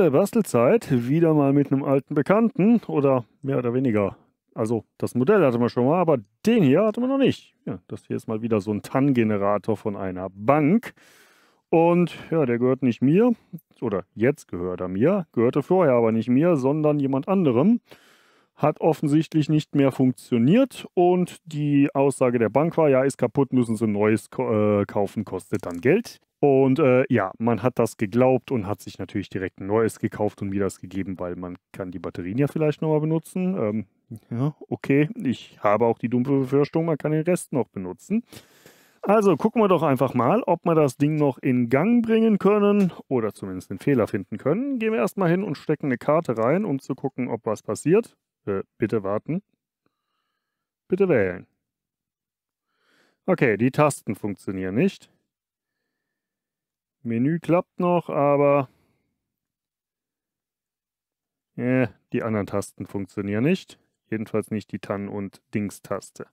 Leute, Bastelzeit, wieder mal mit einem alten Bekannten oder mehr oder weniger. Also das Modell hatte man schon mal, aber den hier hatte man noch nicht. Ja, das hier ist mal wieder so ein TAN-Generator von einer Bank. Und ja, der gehört nicht mir, oder jetzt gehört er mir, gehörte vorher aber nicht mir, sondern jemand anderem. Hat offensichtlich nicht mehr funktioniert und die Aussage der Bank war, ja, ist kaputt, müssen Sie ein neues kaufen, kostet dann Geld. Und ja, man hat das geglaubt und hat sich natürlich direkt ein neues gekauft und mir das gegeben, weil man kann die Batterien ja vielleicht nochmal benutzen. Ja, okay, ich habe auch die dumpfe Befürchtung, man kann den Rest noch benutzen. Also gucken wir doch einfach mal, ob wir das Ding noch in Gang bringen können oder zumindest einen Fehler finden können. Gehen wir erstmal hin und stecken eine Karte rein, um zu gucken, ob was passiert. Bitte warten. Bitte wählen. Okay, die Tasten funktionieren nicht. Menü klappt noch, aber die anderen Tasten funktionieren nicht. Jedenfalls nicht die TAN- und Dings-Taste.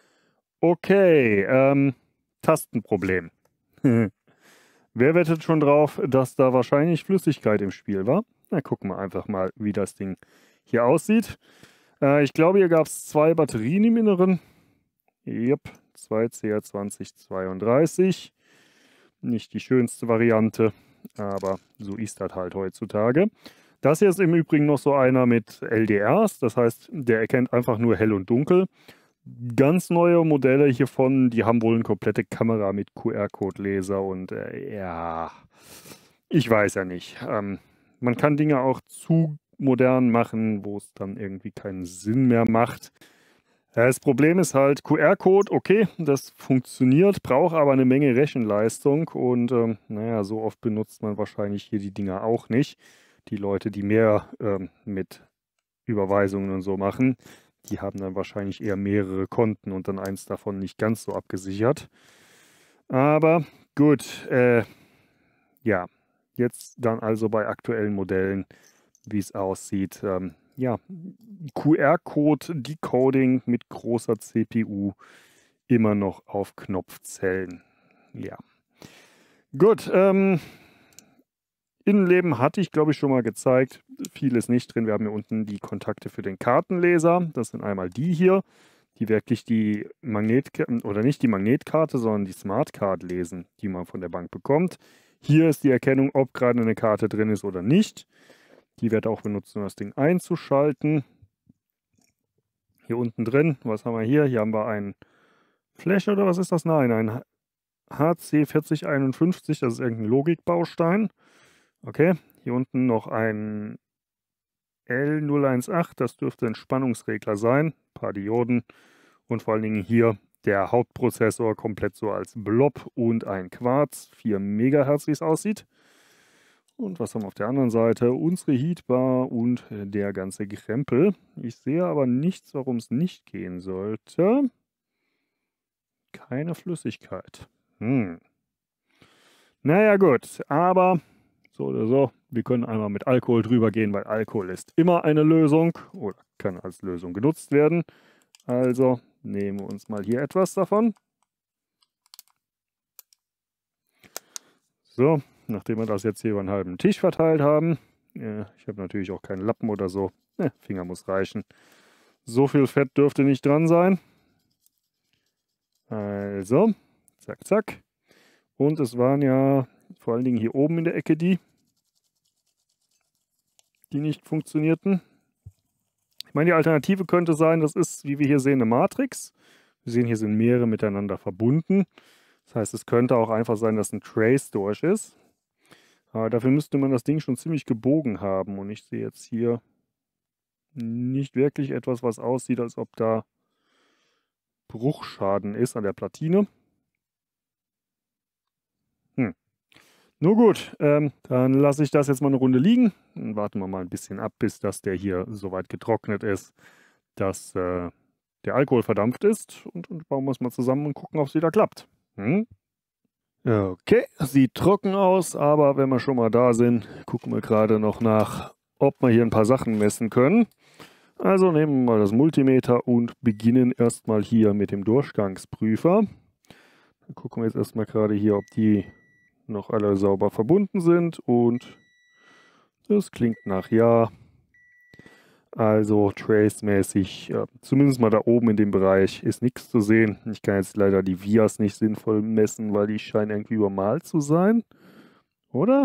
Okay, Tastenproblem. Wer wettet schon drauf, dass da wahrscheinlich Flüssigkeit im Spiel war? Na, gucken wir einfach mal, wie das Ding hier aussieht. Ich glaube, hier gab es 2 Batterien im Inneren. Yep, 2 CR2032. Nicht die schönste Variante, aber so ist das halt heutzutage. Das hier ist im Übrigen noch so einer mit LDRs, das heißt, der erkennt einfach nur hell und dunkel. Ganz neue Modelle hiervon, die haben wohl eine komplette Kamera mit QR-Code-Leser und ja, ich weiß ja nicht. Man kann Dinge auch zu modern machen, wo es dann irgendwie keinen Sinn mehr macht. Das Problem ist halt, QR-Code, okay, das funktioniert, braucht aber eine Menge Rechenleistung und naja, so oft benutzt man wahrscheinlich hier die Dinger auch nicht. Die Leute, die mehr mit Überweisungen und so machen, die haben dann wahrscheinlich eher mehrere Konten und dann eins davon nicht ganz so abgesichert. Aber gut, ja, jetzt dann also bei aktuellen Modellen, wie es aussieht. Ja, QR-Code-Decoding mit großer CPU immer noch auf Knopfzellen. Ja. Gut, Innenleben hatte ich, glaube ich, schon mal gezeigt. Viel ist nicht drin. Wir haben hier unten die Kontakte für den Kartenleser. Das sind einmal die hier, die wirklich die oder nicht die Magnetkarte, sondern die Smartcard lesen, die man von der Bank bekommt. Hier ist die Erkennung, ob gerade eine Karte drin ist oder nicht. Die wird auch benutzt, um das Ding einzuschalten. Hier unten drin, was haben wir hier? Hier haben wir ein Flash oder was ist das? Nein, ein HC4051, das ist irgendein Logikbaustein. Okay, hier unten noch ein L018, das dürfte ein Spannungsregler sein. Ein paar Dioden und vor allen Dingen hier der Hauptprozessor komplett so als Blob und ein Quarz, 4 MHz, wie es aussieht. Und was haben wir auf der anderen Seite? Unsere Heatbar und der ganze Krempel. Ich sehe aber nichts, warum es nicht gehen sollte. Keine Flüssigkeit. Naja gut, aber so oder so, wir können einmal mit Alkohol drüber gehen, weil Alkohol ist immer eine Lösung oder kann als Lösung genutzt werden. Also nehmen wir uns mal hier etwas davon. So, nachdem wir das jetzt hier über einen halben Tisch verteilt haben, ich habe natürlich auch keinen Lappen oder so, Finger muss reichen. So viel Fett dürfte nicht dran sein. Also, zack, zack. Und es waren ja vor allen Dingen hier oben in der Ecke die nicht funktionierten. Ich meine, die Alternative könnte sein, das ist, wie wir hier sehen, eine Matrix. Wir sehen, hier sind mehrere miteinander verbunden. Das heißt, es könnte auch einfach sein, dass ein Trace durch ist. Aber dafür müsste man das Ding schon ziemlich gebogen haben. Und ich sehe jetzt hier nicht wirklich etwas, was aussieht, als ob da Bruchschaden ist an der Platine. Nur gut, dann lasse ich das jetzt mal eine Runde liegen. Dann warten wir mal ein bisschen ab, bis das der hier soweit getrocknet ist, dass der Alkohol verdampft ist. Und bauen wir es mal zusammen und gucken, ob es wieder klappt. Okay, sieht trocken aus, aber wenn wir schon mal da sind, gucken wir gerade noch nach, ob wir hier ein paar Sachen messen können. Also nehmen wir mal das Multimeter und beginnen erstmal hier mit dem Durchgangsprüfer. Dann gucken wir jetzt erstmal gerade hier, ob die noch alle sauber verbunden sind und Das klingt nach ja. Also trace-mäßig, zumindest mal da oben in dem Bereich ist nichts zu sehen. Ich kann jetzt leider die Vias nicht sinnvoll messen, weil die scheinen irgendwie übermalt zu sein. Oder?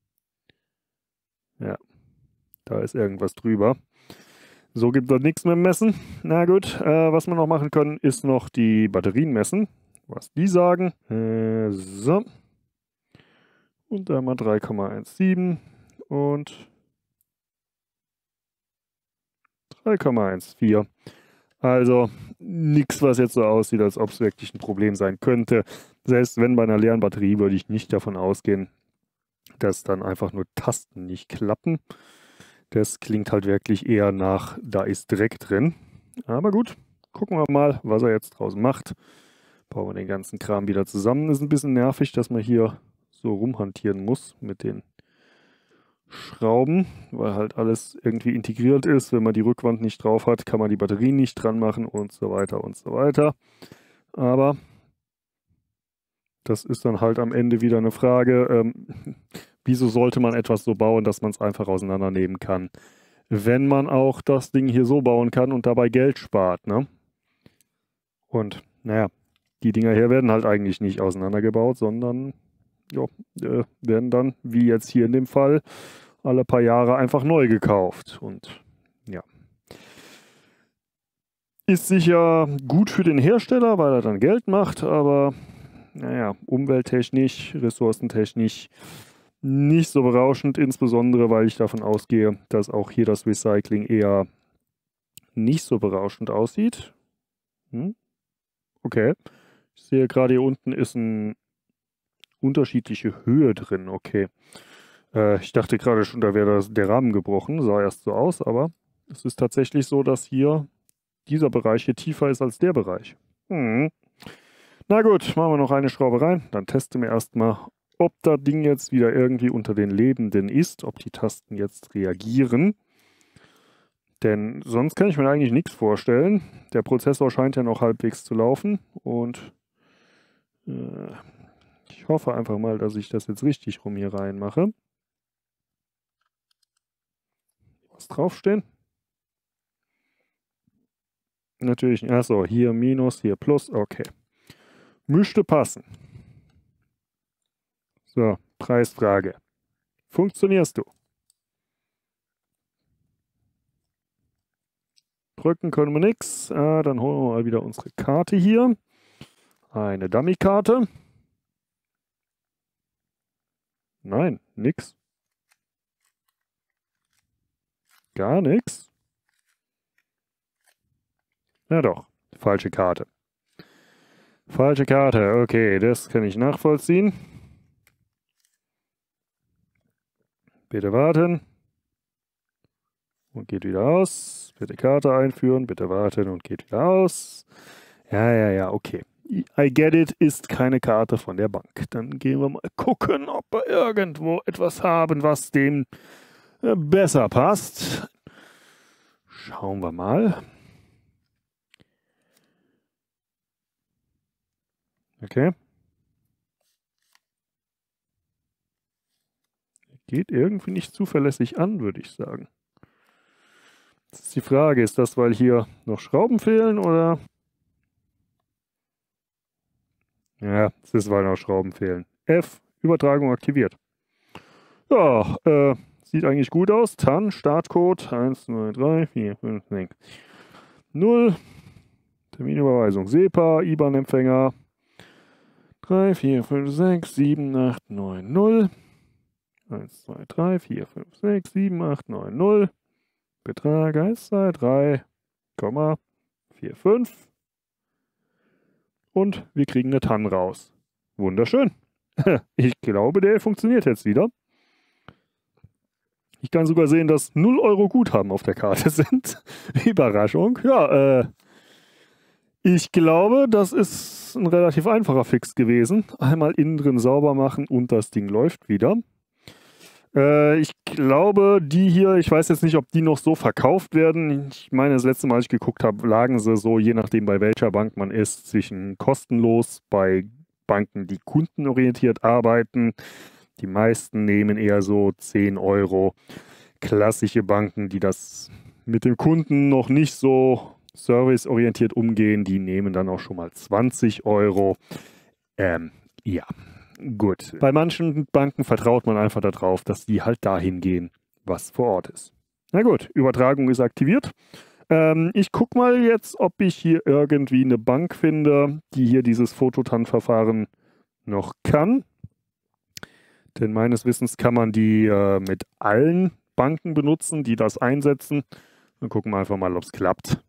Ja, da ist irgendwas drüber. So gibt es nichts mehr messen. Na gut, was wir noch machen können, ist noch die Batterien messen. Was die sagen. So. Und da mal 3,17 und 3,14. Also nichts, was jetzt so aussieht, als ob es wirklich ein Problem sein könnte. Selbst wenn bei einer leeren Batterie würde ich nicht davon ausgehen, dass dann einfach nur Tasten nicht klappen. Das klingt halt wirklich eher nach, da ist Dreck drin. Aber gut, gucken wir mal, was er jetzt draußen macht. Bauen wir den ganzen Kram wieder zusammen. Ist ein bisschen nervig, dass man hier so rumhantieren muss mit den Schrauben, weil halt alles irgendwie integriert ist. Wenn man die Rückwand nicht drauf hat, kann man die Batterien nicht dran machen und so weiter und so weiter. Aber das ist dann halt am Ende wieder eine Frage, wieso sollte man etwas so bauen, dass man es einfach auseinandernehmen kann, wenn man auch das Ding hier so bauen kann und dabei Geld spart, ne? Und naja, die Dinger hier werden halt eigentlich nicht auseinandergebaut, sondern ja, werden dann, wie jetzt hier in dem Fall, alle paar Jahre einfach neu gekauft. Und ja, ist sicher gut für den Hersteller, weil er dann Geld macht, aber naja, umwelttechnisch, ressourcentechnisch nicht so berauschend, insbesondere weil ich davon ausgehe, dass auch hier das Recycling eher nicht so berauschend aussieht. Okay, ich sehe gerade hier unten ist eine unterschiedliche Höhe drin, okay. Ich dachte gerade schon, da wäre der Rahmen gebrochen, sah erst so aus, aber es ist tatsächlich so, dass hier dieser Bereich hier tiefer ist als der Bereich. Na gut, machen wir noch eine Schraube rein, dann testen wir erstmal, ob das Ding jetzt wieder irgendwie unter den Lebenden ist, ob die Tasten jetzt reagieren. Denn sonst kann ich mir eigentlich nichts vorstellen. Der Prozessor scheint ja noch halbwegs zu laufen und ich hoffe einfach mal, dass ich das jetzt richtig rum hier reinmache. Was draufstehen? Natürlich, achso, hier Minus, hier Plus, okay. Müsste passen. So, Preisfrage. Funktionierst du? Drücken können wir nichts. Dann holen wir mal wieder unsere Karte hier. Eine Dummy-Karte. Nein, nix. Gar nichts. Ja doch, falsche Karte. Falsche Karte, okay, das kann ich nachvollziehen. Bitte warten. Und geht wieder aus. Bitte Karte einführen, bitte warten und geht wieder aus. Ja, okay. I get it, ist keine Karte von der Bank. Dann gehen wir mal gucken, ob wir irgendwo etwas haben, was dem besser passt. Schauen wir mal. Okay. Geht irgendwie nicht zuverlässig an, würde ich sagen. Das ist die Frage, ist das, weil hier noch Schrauben fehlen oder? Ja, es ist, weil noch Schrauben fehlen. F, Übertragung aktiviert. Ja, sieht eigentlich gut aus. TAN, Startcode 1, 2, 3, 4, 5, 6, 0. Terminüberweisung SEPA, IBAN-Empfänger 3, 4, 5, 6, 7, 8, 9, 0. 1, 2, 3, 4, 5, 6, 7, 8, 9, 0. Betrag 1, 2, 3, 4, 5. Und wir kriegen eine TAN raus. Wunderschön. Ich glaube, der funktioniert jetzt wieder. Ich kann sogar sehen, dass 0 Euro Guthaben auf der Karte sind. Überraschung. Ja, ich glaube, das ist ein relativ einfacher Fix gewesen. Einmal innen drin sauber machen und das Ding läuft wieder. Ich glaube, die hier, ich weiß jetzt nicht, ob die noch so verkauft werden. Ich meine, das letzte Mal, als ich geguckt habe, lagen sie so, je nachdem bei welcher Bank man ist, zwischen kostenlos bei Banken, die kundenorientiert arbeiten. Die meisten nehmen eher so 10 Euro. Klassische Banken, die das mit dem Kunden noch nicht so serviceorientiert umgehen, die nehmen dann auch schon mal 20 Euro. Ja, gut. Bei manchen Banken vertraut man einfach darauf, dass die halt dahin gehen, was vor Ort ist. Na gut, Übertragung ist aktiviert. Ich gucke mal jetzt, ob ich hier irgendwie eine Bank finde, die hier dieses Fototan-Verfahren noch kann. Denn meines Wissens kann man die mit allen Banken benutzen, die das einsetzen. Dann gucken wir einfach mal, ob es klappt.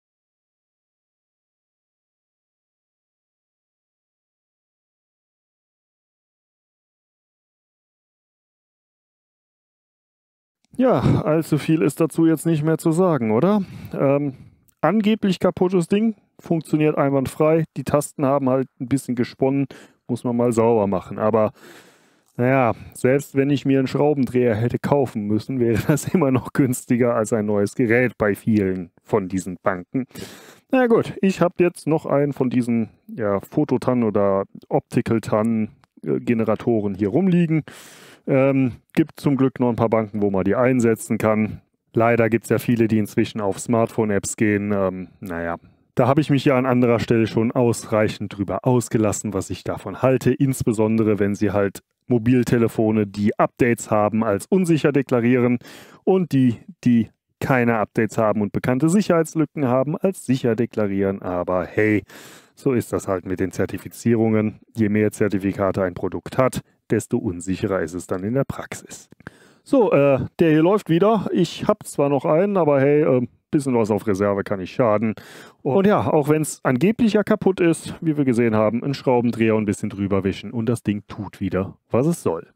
Ja, allzu viel ist dazu jetzt nicht mehr zu sagen, oder? Angeblich kaputtes Ding, funktioniert einwandfrei. Die Tasten haben halt ein bisschen gesponnen, muss man mal sauber machen. Aber naja, selbst wenn ich mir einen Schraubendreher hätte kaufen müssen, wäre das immer noch günstiger als ein neues Gerät bei vielen von diesen Banken. Na gut, ich habe jetzt noch einen von diesen Fototan oder Optical-Tan Generatoren hier rumliegen. Gibt zum Glück noch ein paar Banken, wo man die einsetzen kann. Leider gibt es ja viele, die inzwischen auf Smartphone-Apps gehen. Naja, da habe ich mich ja an anderer Stelle schon ausreichend drüber ausgelassen, was ich davon halte. Insbesondere, wenn sie halt Mobiltelefone, die Updates haben, als unsicher deklarieren und die keine Updates haben und bekannte Sicherheitslücken haben, als sicher deklarieren. Aber hey, so ist das halt mit den Zertifizierungen. Je mehr Zertifikate ein Produkt hat, desto unsicherer ist es dann in der Praxis. So, der hier läuft wieder. Ich habe zwar noch einen, aber hey, bisschen was auf Reserve kann nicht schaden. Und ja, auch wenn es angeblich ja kaputt ist, wie wir gesehen haben, ein Schraubendreher und ein bisschen drüber wischen und das Ding tut wieder, was es soll.